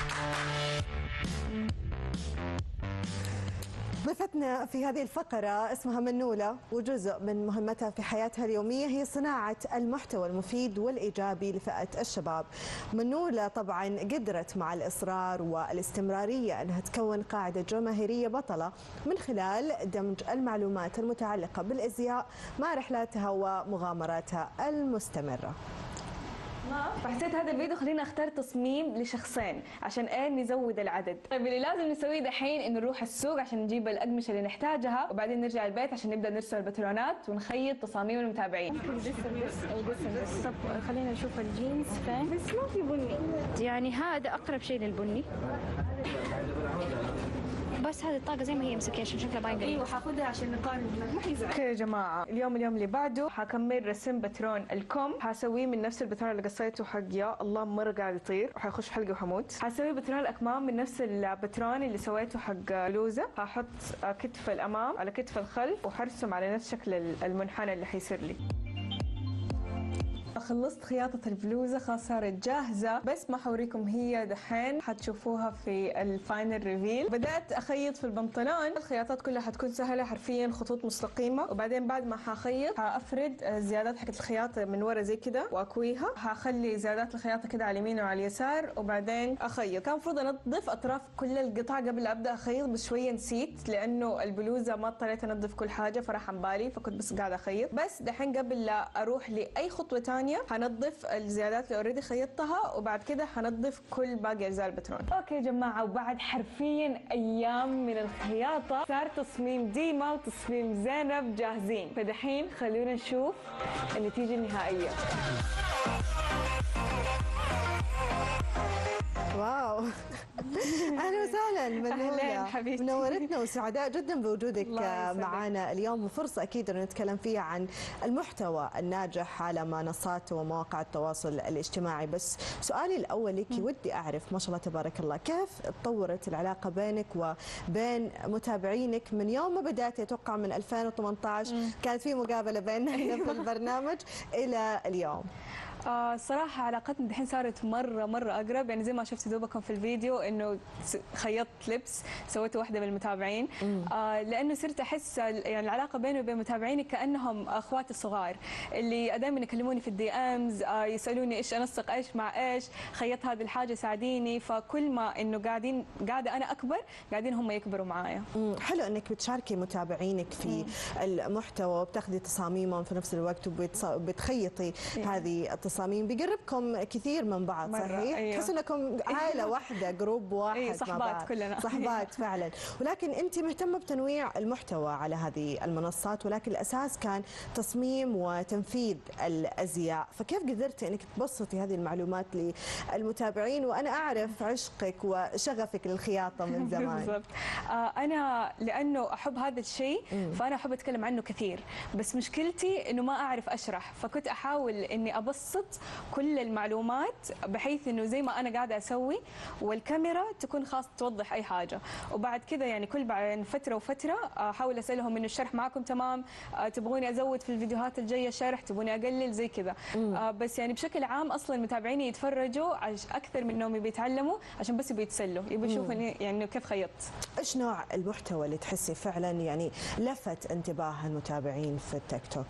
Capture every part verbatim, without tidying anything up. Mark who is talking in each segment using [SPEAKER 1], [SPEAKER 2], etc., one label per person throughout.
[SPEAKER 1] ضيفتنا في هذه الفقرة اسمها منولة، وجزء من مهمتها في حياتها اليومية هي صناعة المحتوى المفيد والإيجابي لفئة الشباب. منولة طبعا قدرت مع الإصرار والاستمرارية أنها تكون قاعدة جماهيرية بطلة من خلال دمج المعلومات المتعلقة بالأزياء مع رحلاتها ومغامراتها المستمرة.
[SPEAKER 2] فحسيت هذا الفيديو خلينا اختار تصميم لشخصين عشان ايه نزود العدد. طيب اللي لازم نسويه دحين انه نروح السوق عشان نجيب الاقمشه اللي نحتاجها، وبعدين نرجع البيت عشان نبدا نرسم الباترونات ونخيط تصاميم المتابعين.
[SPEAKER 3] طب خلينا نشوف الجينز فين، بس ما في بني، يعني هذا اقرب شيء للبني، بس هذه الطاقة زي ما هي مسكية عشان شكلها باين.
[SPEAKER 2] ايوه حاخذها عشان نقارن. ما حيزعل. اوكي يا جماعة، اليوم اليوم اللي بعده حكمل رسم باترون الكم، حسويه من نفس الباترون اللي قصيته حق يا الله مرة قاعد يطير وحيخش حلقي وحموت. حسوي باترون الأكمام من نفس الباترون اللي سويته حق بلوزة، ححط كتف الأمام على كتف الخلف وحرسم على نفس شكل المنحنى اللي حيصير لي. خلصت خياطة البلوزة خلاص صارت جاهزة، بس ما حوريكم هي دحين، حتشوفوها في الفاينل ريفيل. بدأت أخيط في البنطلون، الخياطات كلها حتكون سهلة حرفيا خطوط مستقيمة، وبعدين بعد ما حخيط حأفرد الزيادات حقت الخياطة من ورا زي كده وأكويها، حخلي زيادات الخياطة كده على اليمين وعلى اليسار، وبعدين أخيط. كان المفروض أنظف أطراف كل القطع قبل أبدأ أخيط، بس شوية نسيت لأنه البلوزة ما اضطريت أنظف كل حاجة فراح عن بالي، فكنت بس قاعدة أخيط. بس دحين قبل لا أروح لأي خطوة تانية حنظف الزيادات اللي اوريدي خيطتها، وبعد كده حنظف كل باقي اجزاء الباترون. اوكي يا جماعه، وبعد حرفيا ايام من الخياطه صار تصميم ديما وتصميم زينب جاهزين، فدحين خلونا نشوف النتيجه النهائيه.
[SPEAKER 1] واو اهلا وسهلا منولة،
[SPEAKER 2] حبيبتي،
[SPEAKER 1] منورتنا وسعداء جدا بوجودك معنا اليوم، وفرصه اكيد انه نتكلم فيها عن المحتوى الناجح على منصات ومواقع التواصل الاجتماعي. بس سؤالي الاول لك ودي اعرف، ما شاء الله تبارك الله، كيف تطورت العلاقه بينك وبين متابعينك من يوم ما بدات؟ اتوقع من ألفين وثمانية عشر كانت في مقابله بيننا هنا في البرنامج الى اليوم.
[SPEAKER 2] آه صراحة علاقتنا دحين صارت مرة مرة أقرب، يعني زي ما شفتوا دوبكم في الفيديو إنه خيطت لبس سويته واحدة من المتابعين، آه لأنه صرت أحس يعني العلاقة بيني وبين متابعيني كأنهم أخواتي الصغار اللي دائما يكلموني في الدي أمز، آه يسألوني إيش أنسق إيش مع إيش، خيط هذه الحاجة ساعديني، فكل ما إنه قاعدين قاعدة أنا أكبر قاعدين هم يكبروا معايا.
[SPEAKER 1] حلو إنك بتشاركي متابعينك في مم. المحتوى وبتاخذي تصاميمهم في نفس الوقت وبتخيطي هذه التصاميم، بيقربكم كثير من بعض. صحيح؟
[SPEAKER 2] أيوه.
[SPEAKER 1] تحس انكم عائله واحده، جروب واحد.
[SPEAKER 2] أيوه صحبات كلنا،
[SPEAKER 1] صحبات فعلا. ولكن انت مهتمه بتنويع المحتوى على هذه المنصات، ولكن الاساس كان تصميم وتنفيذ الازياء، فكيف قدرتي انك تبسطي هذه المعلومات للمتابعين؟ وانا اعرف عشقك وشغفك للخياطه من زمان.
[SPEAKER 2] بالضبط. آه انا لانه احب هذا الشيء فانا احب اتكلم عنه كثير، بس مشكلتي انه ما اعرف اشرح، فكنت احاول اني ابسط كل المعلومات بحيث انه زي ما انا قاعده اسوي والكاميرا تكون خاص توضح اي حاجه، وبعد كذا يعني كل بعد فتره وفتره احاول اسالهم انه الشرح معكم تمام، تبغوني ازود في الفيديوهات الجايه شرح، تبغوني اقلل زي كذا. بس يعني بشكل عام اصلا متابعيني يتفرجوا اكثر من انهم بيتعلموا، عشان بس يتسلوا، يبغوا يشوفوا يعني كيف خيطت.
[SPEAKER 1] ايش نوع المحتوى اللي تحسي فعلا يعني لفت انتباه المتابعين في التيك توك؟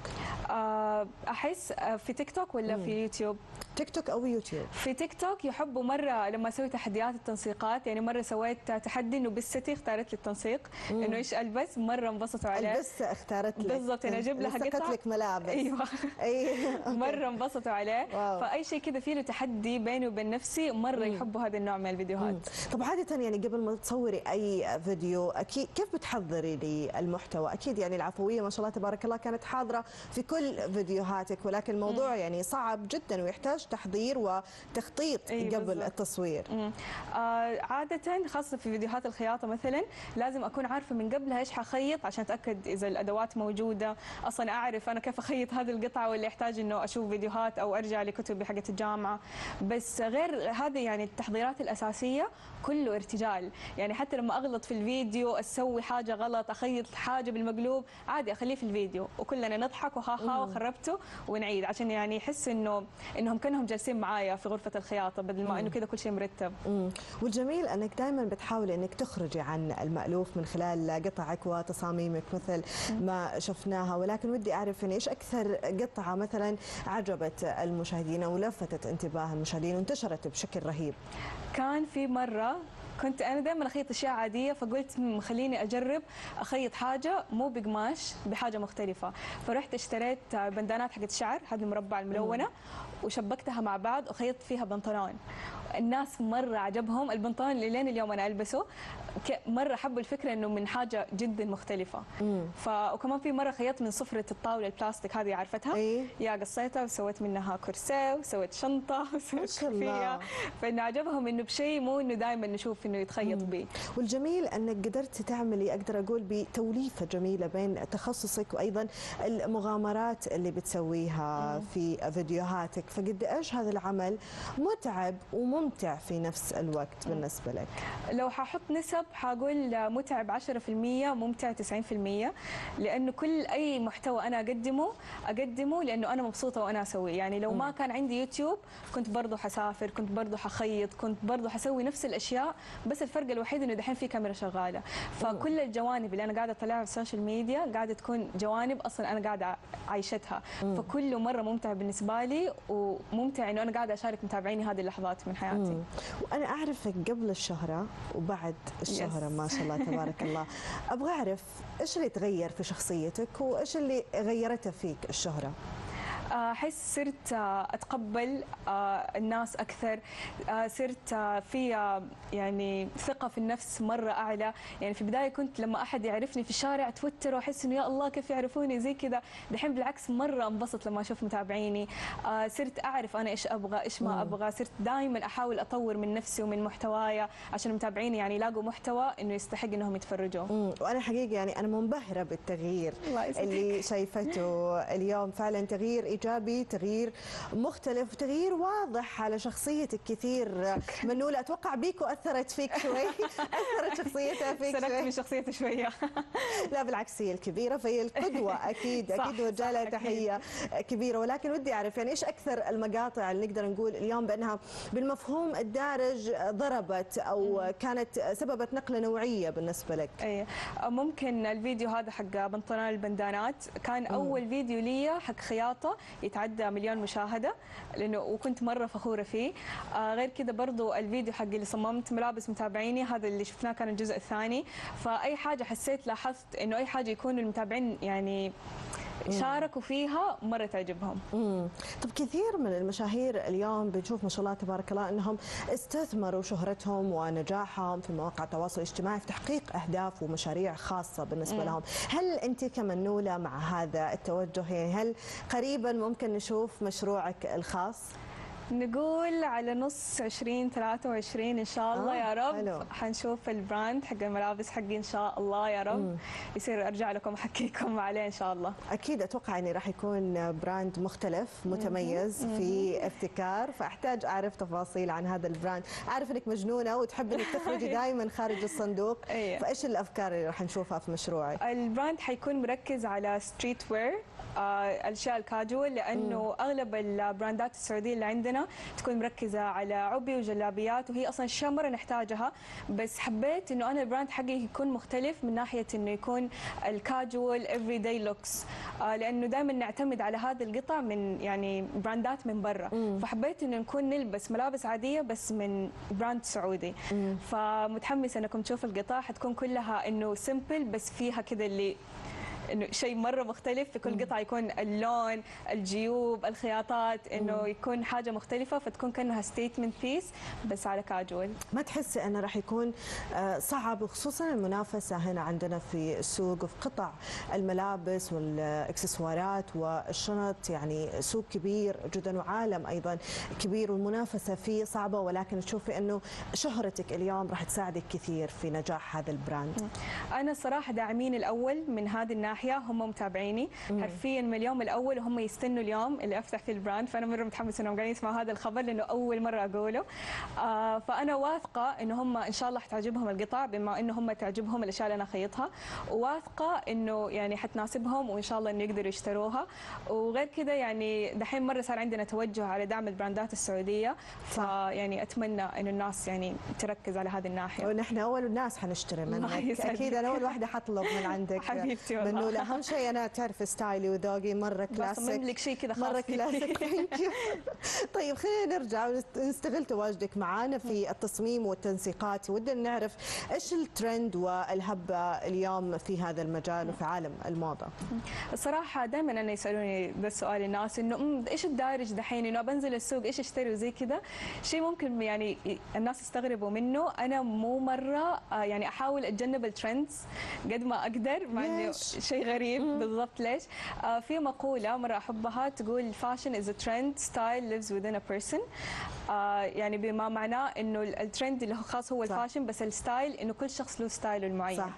[SPEAKER 2] احس في تيك توك ولا مم. في يوتيوب؟
[SPEAKER 1] تيك توك او يوتيوب.
[SPEAKER 2] في تيك توك يحبوا مره لما اسوي تحديات التنسيقات، يعني مره سويت تحدي انه بستي اختارت لي التنسيق انه ايش البس، مره انبسطوا عليه.
[SPEAKER 1] البسه اختارت لك
[SPEAKER 2] بالضبط، انا اجيب لها قطعه
[SPEAKER 1] لك ملابس.
[SPEAKER 2] ايوه
[SPEAKER 1] ايوه
[SPEAKER 2] مره انبسطوا عليه. واو. فاي شيء كذا فيه له تحدي بيني وبين نفسي مره مم. يحبوا هذا النوع من الفيديوهات. مم.
[SPEAKER 1] طب عاده يعني قبل ما تصوري اي فيديو اكيد كيف بتحضري للمحتوى؟ اكيد يعني العفويه ما شاء الله تبارك الله كانت حاضره في كل فيديوهاتك، ولكن الموضوع مم. يعني صعب جدا ويحتاج تحضير وتخطيط أيه قبل بالزبط. التصوير.
[SPEAKER 2] آه عادة خاصة في فيديوهات الخياطة مثلا لازم أكون عارفة من قبلها إيش حخيط عشان أتأكد إذا الأدوات موجودة، أصلا أعرف أنا كيف أخيط هذه القطعة ولا يحتاج إنه أشوف فيديوهات أو أرجع لكتبي حقت الجامعة. بس غير هذه يعني التحضيرات الأساسية كله ارتجال، يعني حتى لما أغلط في الفيديو أسوي حاجة غلط أخيط حاجة بالمقلوب عادي أخليه في الفيديو وكلنا نضحك وها ها وخربته ونعيد، عشان يعني يحس إنه إنهم كانوا كأنهم جالسين معايا في غرفة الخياطة بدل ما إنه كذا كل شيء مرتب.
[SPEAKER 1] مم. والجميل أنك دائما بتحاولي أنك تخرجي عن المألوف من خلال قطعك وتصاميمك مثل ما شفناها، ولكن ودي أعرف يعني إيش أكثر قطعة مثلا عجبت المشاهدين أو لفتت انتباه المشاهدين وانتشرت بشكل رهيب؟
[SPEAKER 2] كان في مرة كنت أنا دائما أخيط أشياء عادية، فقلت خليني أجرب أخيط حاجة مو بقماش بحاجة مختلفة، فرحت اشتريت بندانات حقت الشعر هذه المربعة الملونة وشبكتها مع بعض وخيطت فيها بنطلون. الناس مرة عجبهم البنطلون اللي لين اليوم أنا ألبسه، مرة حبوا الفكرة إنه من حاجة جدا مختلفة. ف وكمان في مرة خيطت من صفرة الطاولة البلاستيك هذه عارفتها؟
[SPEAKER 1] أيه؟
[SPEAKER 2] يا قصيتها وسويت منها كرسي وسويت شنطة وسويت كوفية، فإنه عجبهم إنه بشيء مو إنه دائما نشوف إنه يتخيط به.
[SPEAKER 1] والجميل أنك قدرت تعملي أقدر أقول بتوليفة جميلة بين تخصصك وأيضا المغامرات اللي بتسويها مم. في فيديوهاتك، فقد إيش هذا العمل متعب وممتع في نفس الوقت بالنسبة لك؟
[SPEAKER 2] لو ححط نسب حقول متعب عشرة بالمئة ممتع تسعين بالمئة، لأنه كل أي محتوى أنا أقدمه أقدمه لأنه أنا مبسوطة وأنا أسويه. يعني لو ما كان عندي يوتيوب كنت برضو حسافر، كنت برضو حخيط، كنت برضو حسوي نفس الأشياء، بس الفرق الوحيد إنه دحين في كاميرا شغالة. فكل الجوانب اللي أنا قاعدة أطلعها في السوشيال ميديا قاعدة تكون جوانب أصلا أنا قاعدة عايشتها، فكله مرة ممتع بالنسبة لي، وممتع إنه أنا قاعدة أشارك متابعيني هذه اللحظات من حياتي. مم.
[SPEAKER 1] وأنا أعرفك قبل الشهرة وبعد الشهرة ما شاء الله تبارك الله. أبغى أعرف إيش اللي تغير في شخصيتك وإيش اللي غيرته فيك الشهرة؟
[SPEAKER 2] أحس صرت أتقبل الناس أكثر، صرت في يعني ثقة في النفس مرة أعلى. يعني في البداية كنت لما أحد يعرفني في الشارع أتوتر وأحس إنه يا الله كيف يعرفوني زي كذا، دحين بالعكس مرة انبسط لما أشوف متابعيني. صرت أعرف أنا إيش أبغى إيش ما أبغى، صرت دائما أحاول أطور من نفسي ومن محتواي عشان متابعيني يعني يلاقوا محتوى إنه يستحق إنهم يتفرجوا.
[SPEAKER 1] امم وأنا حقيقة يعني أنا منبهرة بالتغيير اللي شايفته اليوم، فعلا تغيير إيجابي، تغيير مختلف، تغيير واضح على شخصيتك كثير. منولة أتوقع بيكو أثرت فيك شوي، أثرت شخصيتها فيك
[SPEAKER 2] شوي. سرقت من شخصيتي شوية.
[SPEAKER 1] لا بالعكس هي الكبيرة فهي القدوة أكيد أكيد وجه لها تحية كبيرة. ولكن ودي أعرف يعني إيش أكثر المقاطع اللي نقدر نقول اليوم بأنها بالمفهوم الدارج ضربت أو كانت سببت نقلة نوعية بالنسبة لك؟
[SPEAKER 2] أي ممكن الفيديو هذا حق بنطلون البندانات كان أول فيديو لي حق خياطة يتعدى مليون مشاهدة، لأنه وكنت مرة فخورة فيه. آه غير كذا برضو الفيديو حق اللي صممت ملابس متابعيني هذا اللي شفناه كان الجزء الثاني. فأي حاجة حسيت لاحظت إنه أي حاجة يكون المتابعين يعني شاركوا فيها مرة تعجبهم.
[SPEAKER 1] امم طب كثير من المشاهير اليوم بنشوف ما شاء الله تبارك الله انهم استثمروا شهرتهم ونجاحهم في مواقع التواصل الاجتماعي في تحقيق اهداف ومشاريع خاصة بالنسبة مم. لهم. هل انت كمنولة مع هذا التوجه؟ يعني هل قريبا ممكن نشوف مشروعك الخاص؟
[SPEAKER 2] نقول على نص عشرين ثلاثة وعشرين إن شاء الله. آه يا رب حلو. حنشوف البراند حق الملابس حقي إن شاء الله يا رب. مم. يصير أرجع لكم أحكيكم عليه إن شاء الله.
[SPEAKER 1] أكيد أتوقع أني راح يكون براند مختلف متميز مم. في ابتكار، فأحتاج أعرف تفاصيل عن هذا البراند. أعرف أنك مجنونة وتحب أنك تخرجي دائما خارج الصندوق. فإيش الأفكار اللي راح نشوفها في مشروعك؟
[SPEAKER 2] البراند حيكون مركز على ستريت وير، آه الاشياء الكاجوال، لانه مم. اغلب البراندات السعوديه اللي عندنا تكون مركزه على عبي وجلابيات، وهي اصلا اشياء مره نحتاجها. بس حبيت انه انا البراند حقي يكون مختلف من ناحيه انه يكون الكاجوال افري داي لوكس، آه لانه دائما نعتمد على هذه القطع من يعني براندات من برا. مم. فحبيت انه نكون نلبس ملابس عاديه بس من براند سعودي. مم. فمتحمسه انكم تشوفوا القطع، حتكون كلها انه سمبل بس فيها كذا اللي انه شيء مره مختلف في كل قطعه، يكون اللون، الجيوب، الخياطات، انه يكون حاجه مختلفه فتكون كانها ستيتمنت بيس بس على كاجوال.
[SPEAKER 1] ما تحسي انه راح يكون صعب، وخصوصا المنافسه هنا عندنا في السوق وفي قطع الملابس والاكسسوارات والشنط، يعني سوق كبير جدا وعالم ايضا كبير والمنافسه فيه صعبه، ولكن تشوفي انه شهرتك اليوم راح تساعدك كثير في نجاح هذا البراند؟
[SPEAKER 2] انا صراحه داعمين الاول من هذه الناحيه احياء هم متابعيني حرفيا من اليوم الاول وهم يستنوا اليوم اللي افتح فيه البراند، فانا مره متحمسه انهم قاعدين يسمعوا هذا الخبر لانه اول مره اقوله. آه فانا واثقه انه هم ان شاء الله حتعجبهم القطع بما انه هم تعجبهم الاشياء اللي انا اخيطها، وواثقه انه يعني حتناسبهم وان شاء الله انه يقدروا يشتروها. وغير كذا يعني دحين مره صار عندنا توجه على دعم البراندات السعوديه، فيعني اتمنى انه الناس يعني تركز على هذه الناحيه.
[SPEAKER 1] ونحن اول الناس حنشتري منك اكيد، انا اول واحده حطلب من عندك
[SPEAKER 2] حبيبتي والله.
[SPEAKER 1] منوله اهم شيء انا تعرف ستايلي وذوقي مره كلاسيك،
[SPEAKER 2] بصمم لك شيء كذا خاص
[SPEAKER 1] مره كلاسيك. طيب خلينا نرجع ونستغل تواجدك معنا في التصميم والتنسيقات، ودنا نعرف ايش الترند والهبه اليوم في هذا المجال وفي عالم الموضه.
[SPEAKER 2] الصراحه دائما انا يسالوني ذا السؤال الناس انه ايش الدارج دحين، انه بنزل السوق ايش اشتري وزي كذا، شيء ممكن يعني الناس يستغربوا منه. انا مو مره يعني احاول اتجنب الترندز قد ما اقدر، مع انه شيء غريب. بالضبط ليش؟ آه في مقوله مره احبها تقول fashion is a trend, style lives within a person. آه يعني بما معناه انه الترند اللي هو خاص هو الفاشن، بس الستايل انه كل شخص له ستايله المعين. صح.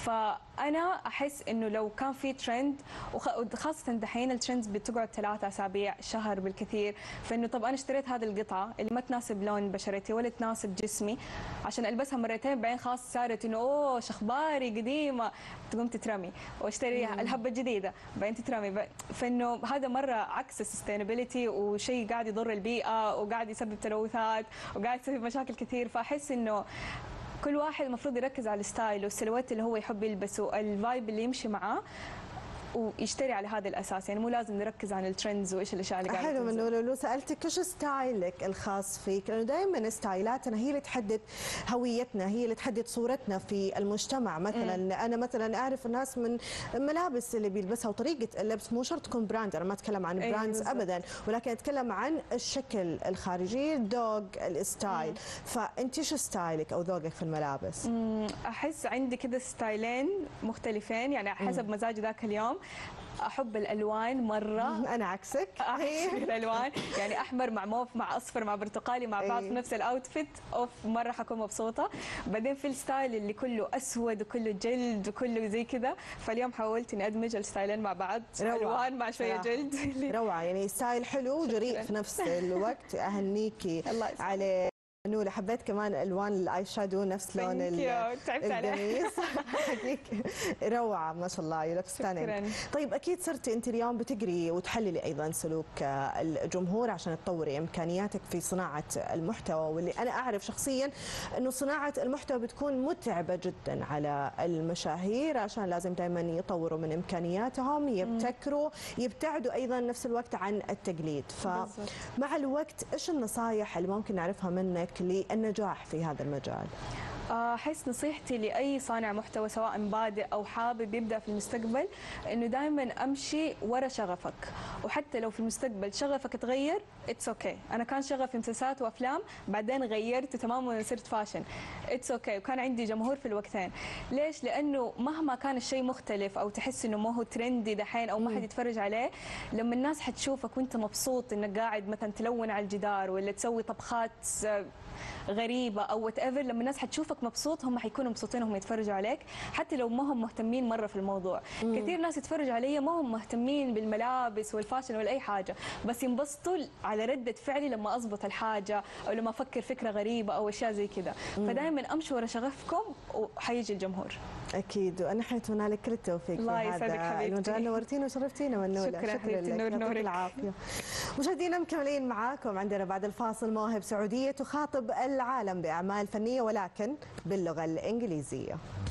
[SPEAKER 2] فانا احس انه لو كان في ترند، وخاصه دحين الترندز بتقعد ثلاثة اسابيع شهر بالكثير، فانه طب انا اشتريت هذه القطعه اللي ما تناسب لون بشرتي ولا تناسب جسمي عشان البسها مرتين، بعدين خلاص صارت انه اوه شخباري قديمه تقوم تترمي، واشتري الهبه الجديده بعدين تترمي، فانه هذا مره عكس السستينابيلتي وشيء قاعد يضر البيئه وقاعد يسبب تلوثات وقاعد يسبب مشاكل كثير. فاحس انه كل واحد المفروض يركز على الستايل والسلوات اللي هو يحب يلبسه، الفايب اللي يمشي معاه ويشتري على هذا الاساس، يعني مو لازم نركز على الترندز وايش الاشياء اللي قاعده
[SPEAKER 1] حلو. منو لو سالتك ايش ستايلك الخاص فيك، لانه دائما ستايلاتنا هي اللي تحدد هويتنا، هي اللي تحدد صورتنا في المجتمع. مثلا م. انا مثلا اعرف الناس من الملابس اللي بيلبسها وطريقه اللبس، مو شرط تكون براند، انا ما اتكلم عن براندز أيه ابدا، ولكن اتكلم عن الشكل الخارجي، الذوق، الستايل. فانت ايش ستايلك او ذوقك في الملابس؟
[SPEAKER 2] م. احس عندي كذا ستايلين مختلفين، يعني حسب مزاجي ذاك اليوم. احب الالوان مره.
[SPEAKER 1] انا عكسك.
[SPEAKER 2] احب الالوان، يعني احمر مع موف مع اصفر مع برتقالي مع بعض في نفس الاوتفيت، اوف مره حكون مبسوطه. بعدين في الستايل اللي كله اسود وكله جلد وكله زي كذا، فاليوم حاولت اني ادمج الستايلين مع بعض، الوان مع شويه جلد.
[SPEAKER 1] روعه، يعني ستايل حلو وجريء في نفس الوقت. اهنيكي عليه. نولا حبيت كمان الوان الاي شادو نفس لون القميص. حقيقي روعه ما شاء الله، يو ستانينج. طيب اكيد صرتي انت اليوم بتقري وتحللي ايضا سلوك الجمهور عشان تطوري امكانياتك في صناعه المحتوى، واللي انا اعرف شخصيا انه صناعه المحتوى بتكون متعبه جدا على المشاهير، عشان لازم دائما يطوروا من امكانياتهم، يبتكروا، يبتعدوا ايضا نفس الوقت عن التقليد. فمع الوقت ايش النصائح اللي ممكن نعرفها منك للنجاح في هذا المجال؟
[SPEAKER 2] أحس نصيحتي لأي صانع محتوى سواء بادئ أو حابب يبدأ في المستقبل إنه دائما أمشي ورا شغفك، وحتى لو في المستقبل شغفك تغير اتس اوكي. okay. أنا كان شغفي مسلسلات وأفلام، بعدين غيرت تماما وصرت فاشن، اتس اوكي. okay. وكان عندي جمهور في الوقتين. ليش؟ لأنه مهما كان الشيء مختلف أو تحس إنه ما هو ترندي دحين أو ما حد يتفرج عليه، لما الناس حتشوفك وأنت مبسوط إنك قاعد مثلا تلون على الجدار ولا تسوي طبخات غريبه او وات ايفر، لما الناس حتشوفك مبسوط هم حيكونوا مبسوطين وهم يتفرجوا عليك، حتى لو ما هم مهتمين مره في الموضوع. مم. كثير ناس يتفرجوا علي ما هم مهتمين بالملابس والفاشن ولا اي حاجه، بس ينبسطوا على رده فعلي لما اضبط الحاجه او لما افكر فكره غريبه او اشياء زي كذا. فدائما امشوا ورا شغفكم وحيجي الجمهور.
[SPEAKER 1] اكيد، ونحن نتمنى لك كل التوفيق
[SPEAKER 2] الله يسعدك حبيبتي.
[SPEAKER 1] المجال نورتينا وشرفتينا منوله.
[SPEAKER 2] شكرا حبيبتي، نور نورك.
[SPEAKER 1] العافيه. مشاهدينا مكملين معاكم، عندنا بعد الفاصل مواهب سعوديه تخاطب العالم باعمال فنيه ولكن باللغه الانجليزيه.